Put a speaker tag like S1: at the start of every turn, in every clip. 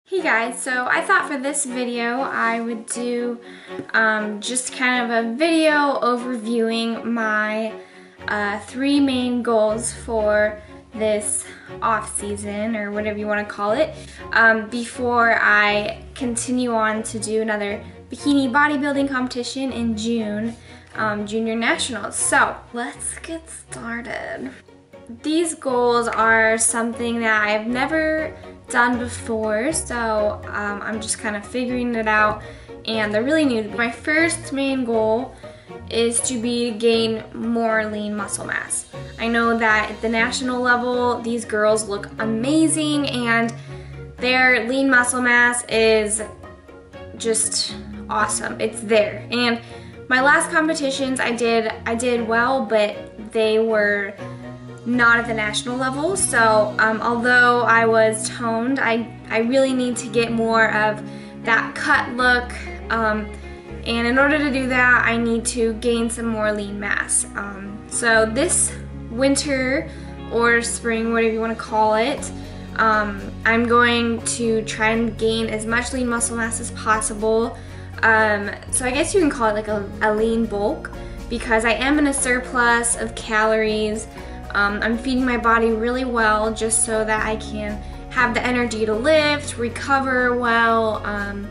S1: Hey guys, so I thought for this video I would do just kind of a video overviewing my 3 main goals for this off season, or whatever you want to call it, before I continue on to do another bikini bodybuilding competition in June, Junior Nationals. So let's get started. These goals are something that I've never done before, so I'm just kind of figuring it out, and they're really new to me. My first main goal is to gain more lean muscle mass. I know that at the national level, these girls look amazing, and their lean muscle mass is just awesome. It's there. And my last competitions, I did well, but they were not at the national level. So although I was toned, I really need to get more of that cut look, and in order to do that, I need to gain some more lean mass. So this winter or spring, whatever you want to call it, I'm going to try and gain as much lean muscle mass as possible. So I guess you can call it like a lean bulk, because I am in a surplus of calories. I'm feeding my body really well just so that I can have the energy to lift, recover well.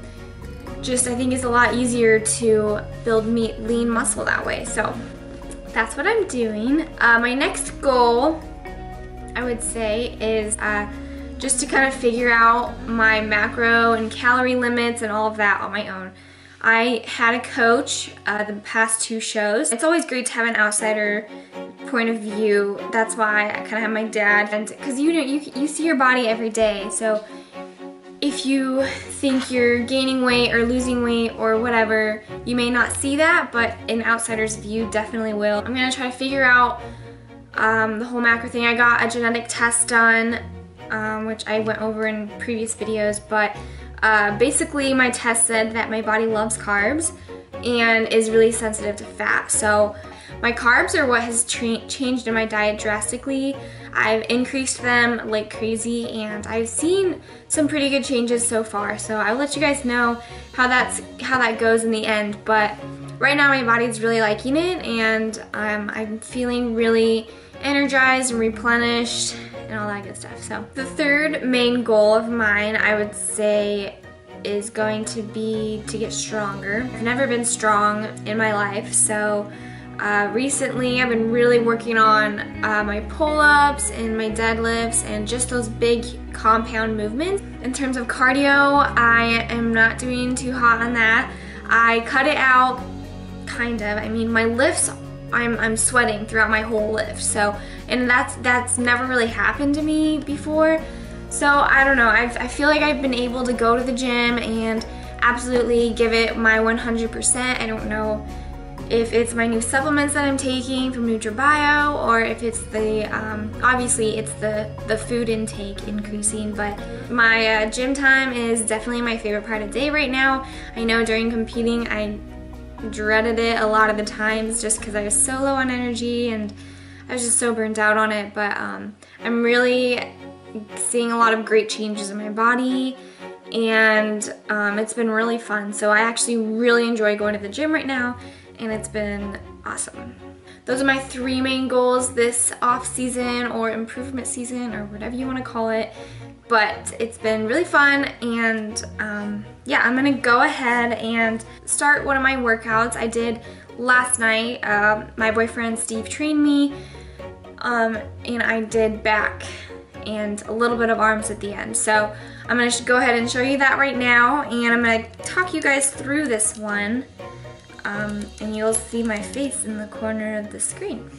S1: I think it's a lot easier to build lean muscle that way. So that's what I'm doing. My next goal, I would say, is just to kind of figure out my macro and calorie limits and all of that on my own. I had a coach the past 2 shows. It's always great to have an outsider point of view. That's why I kind of have my dad, and because you see your body every day, so if you think you're gaining weight or losing weight or whatever, you may not see that, but an outsider's view definitely will. I'm gonna try to figure out the whole macro thing. I got a genetic test done, which I went over in previous videos, but basically my test said that my body loves carbs and is really sensitive to fat. So my carbs are what has changed in my diet drastically. I've increased them like crazy, and I've seen some pretty good changes so far. So I'll let you guys know how that goes in the end. But right now my body's really liking it, and I'm feeling really energized and replenished and all that good stuff. So the third main goal of mine, I would say, is going to be to get stronger. I've never been strong in my life, so recently I've been really working on my pull-ups and my deadlifts and just those big compound movements. In terms of cardio, I am not doing too hot on that. I cut it out, kind of. I mean, my lifts, I'm sweating throughout my whole lift, so, and that's never really happened to me before. So I don't know, I feel like I've been able to go to the gym and absolutely give it my 100%. I don't know if it's my new supplements that I'm taking from NutriBio, or if it's the, obviously it's the food intake increasing, but my gym time is definitely my favorite part of the day right now. I know during competing I dreaded it a lot of the times just because I was so low on energy and I was just so burnt out on it, but I'm really seeing a lot of great changes in my body, and it's been really fun. So I actually really enjoy going to the gym right now, and it's been awesome. Those are my 3 main goals this off season, or improvement season, or whatever you want to call it. But it's been really fun, and yeah, I'm gonna go ahead and start one of my workouts I did last night. My boyfriend Steve trained me, and I did back and a little bit of arms at the end. So I'm gonna go ahead and show you that right now, and I'm gonna talk you guys through this one, and you'll see my face in the corner of the screen.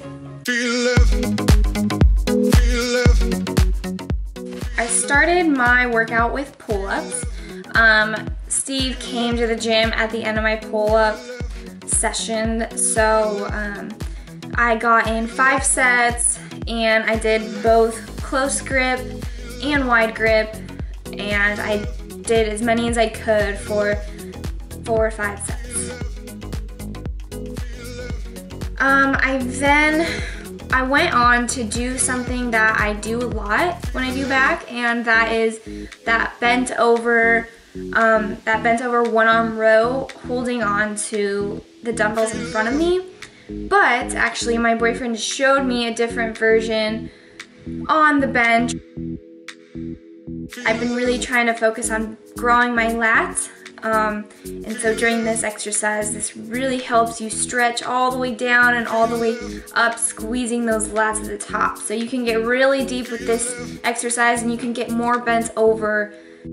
S1: I started my workout with pull-ups. Steve came to the gym at the end of my pull-up session, so I got in 5 sets, and I did both close grip and wide grip, and I did as many as I could for 4 or 5 sets. I then I went on to do something that I do a lot when I do back, and that is that bent over one arm row holding on to the dumbbells in front of me. But actually my boyfriend showed me a different version on the bench. I've been really trying to focus on growing my lats. And so during this exercise, this really helps you stretch all the way down and all the way up, squeezing those lats at the top. So you can get really deep with this exercise and you can get more bent over.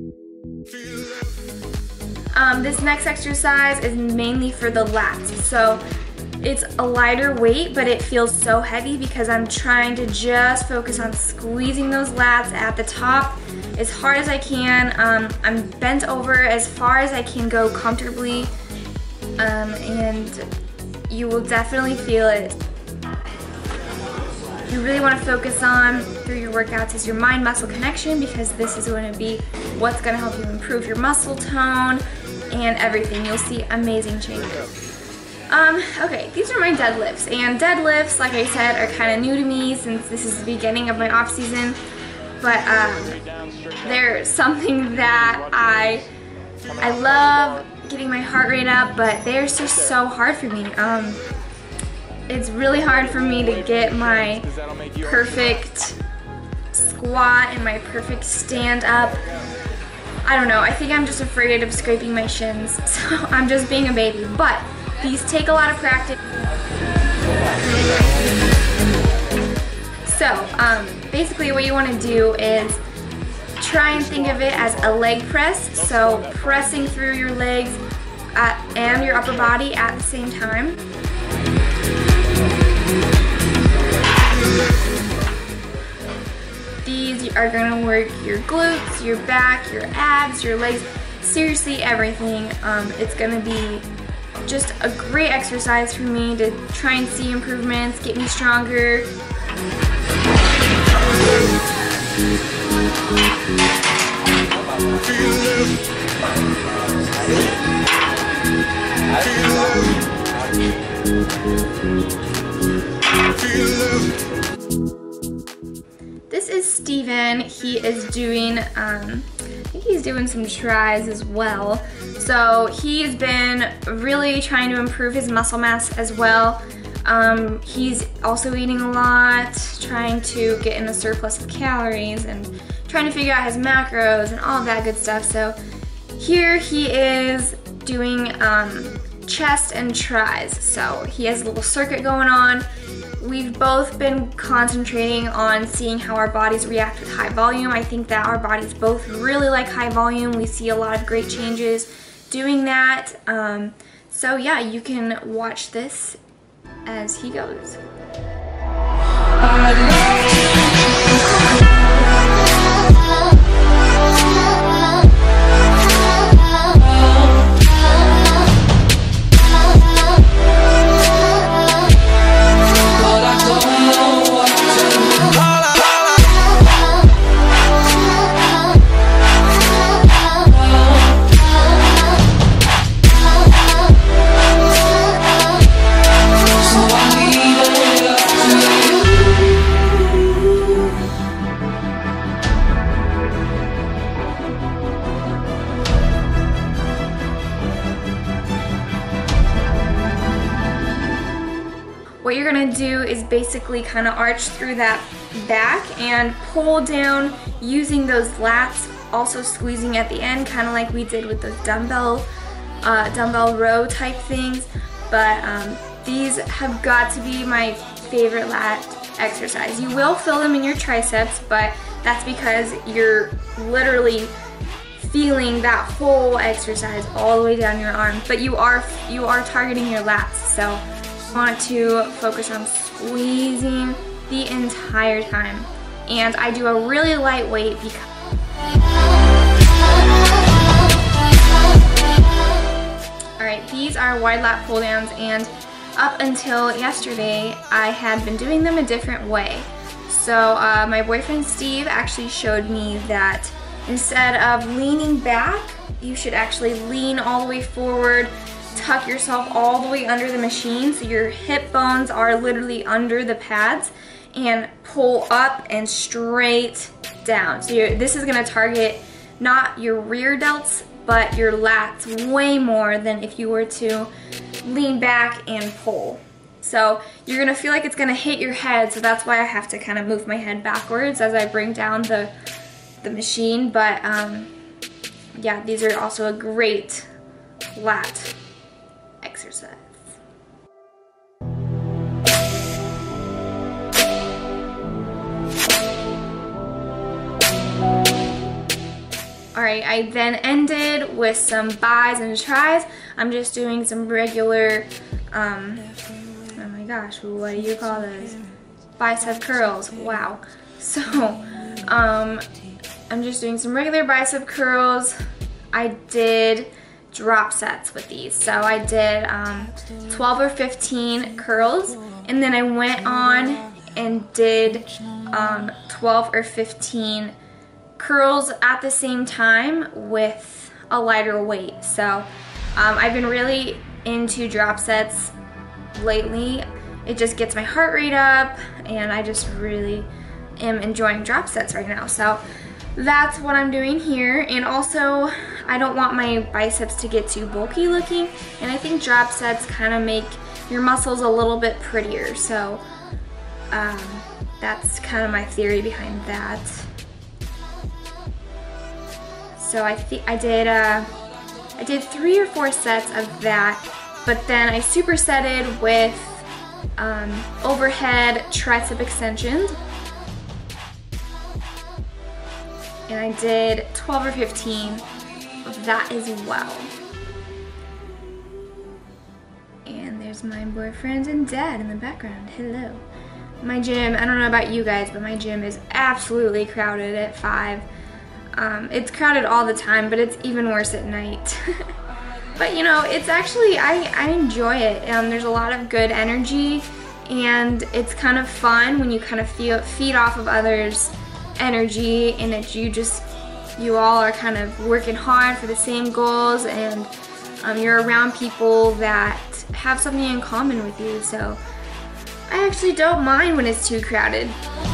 S1: This next exercise is mainly for the lats. So it's a lighter weight, but it feels so heavy because I'm trying to just focus on squeezing those lats at the top as hard as I can. I'm bent over as far as I can go comfortably, and you will definitely feel it. You really want to focus on through your workouts is your mind-muscle connection, because this is going to be what's going to help you improve your muscle tone and everything. You'll see amazing changes. Okay, these are my deadlifts, and deadlifts, like I said, are kind of new to me since this is the beginning of my off season, but they're something that I love getting my heart rate up, but they're just so hard for me. It's really hard for me to get my perfect squat and my perfect stand up. I don't know, I think I'm just afraid of scraping my shins, so I'm just being a baby, but these take a lot of practice. So basically what you want to do is try and think of it as a leg press, so pressing through your legs and your upper body at the same time. These are going to work your glutes, your back, your abs, your legs, seriously everything. It's going to be just a great exercise for me to try and see improvements, get me stronger. This is Steven. He is doing, I think he's doing some tries as well. So he's been really trying to improve his muscle mass as well. He's also eating a lot, trying to get in a surplus of calories and trying to figure out his macros and all of that good stuff. So here he is doing chest and tries. So he has a little circuit going on. We've both been concentrating on seeing how our bodies react with high volume. I think that our bodies both really like high volume. We see a lot of great changes doing that. So yeah, you can watch this as he goes. What you're gonna do is basically kind of arch through that back and pull down using those lats, also squeezing at the end, kind of like we did with those dumbbell row type things. But these have got to be my favorite lat exercise. You will feel them in your triceps, but that's because you're literally feeling that whole exercise all the way down your arm. But you are targeting your lats, so want to focus on squeezing the entire time. And I do a really light weight because alright, these are wide lat pull downs, and up until yesterday I had been doing them a different way. So my boyfriend Steve actually showed me that instead of leaning back, you should actually lean all the way forward, tuck yourself all the way under the machine so your hip bones are literally under the pads, and pull up and straight down. So this is gonna target not your rear delts, but your lats way more than if you were to lean back and pull. So you're gonna feel like it's gonna hit your head, so that's why I have to kind of move my head backwards as I bring down the machine. But yeah, these are also a great lat exercise. Alright, I then ended with some bis and tris. I'm just doing some regular, oh my gosh, what do you call those? Bicep curls, wow. So, I'm just doing some regular bicep curls. I did drop sets with these. So I did 12 or 15 curls, and then I went on and did 12 or 15 curls at the same time with a lighter weight. So I've been really into drop sets lately. It just gets my heart rate up, and I just really am enjoying drop sets right now. So that's what I'm doing here. And also, I don't want my biceps to get too bulky looking, and I think drop sets kind of make your muscles a little bit prettier. So that's kind of my theory behind that. So I did 3 or 4 sets of that, but then I supersetted with overhead tricep extensions, and I did 12 or 15 of that as well. And there's my boyfriend and dad in the background. Hello. My gym, I don't know about you guys, but my gym is absolutely crowded at 5. It's crowded all the time, but it's even worse at night. But you know, it's actually, I enjoy it. There's a lot of good energy, and it's kind of fun when you kind of feed off of others' energy, and that you all are kind of working hard for the same goals, and you're around people that have something in common with you. So I actually don't mind when it's too crowded.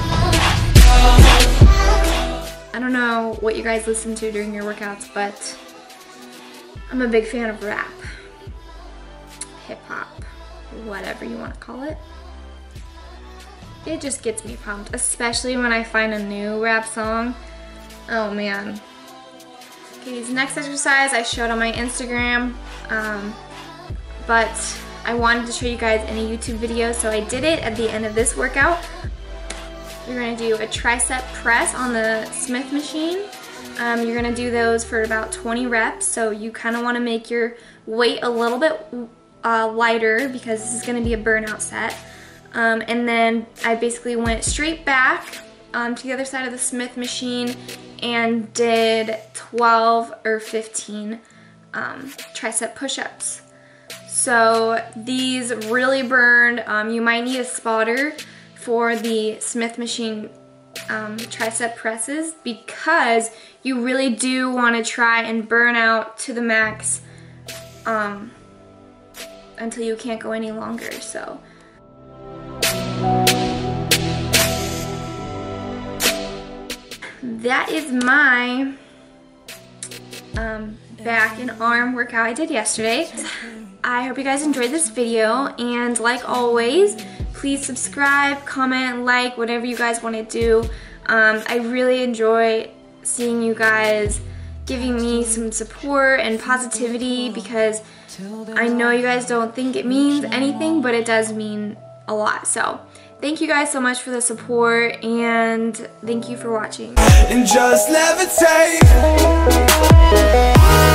S1: I don't know what you guys listen to during your workouts, but I'm a big fan of rap, hip hop, whatever you want to call it. It just gets me pumped, especially when I find a new rap song. Oh man. Okay, this next exercise I showed on my Instagram, but I wanted to show you guys in a YouTube video, so I did it at the end of this workout. You're going to do a tricep press on the Smith machine. You're going to do those for about 20 reps, so you kind of want to make your weight a little bit lighter because this is going to be a burnout set. And then I basically went straight back to the other side of the Smith machine and did 12 or 15 tricep push-ups. So these really burned. You might need a spotter for the Smith machine tricep presses, because you really do want to try and burn out to the max until you can't go any longer. So that is my back and arm workout I did yesterday. I hope you guys enjoyed this video, and like always, please subscribe, comment, like, whatever you guys want to do. I really enjoy seeing you guys giving me some support and positivity, because I know you guys don't think it means anything, but it does mean a lot. So thank you guys so much for the support, and thank you for watching. And just levitate.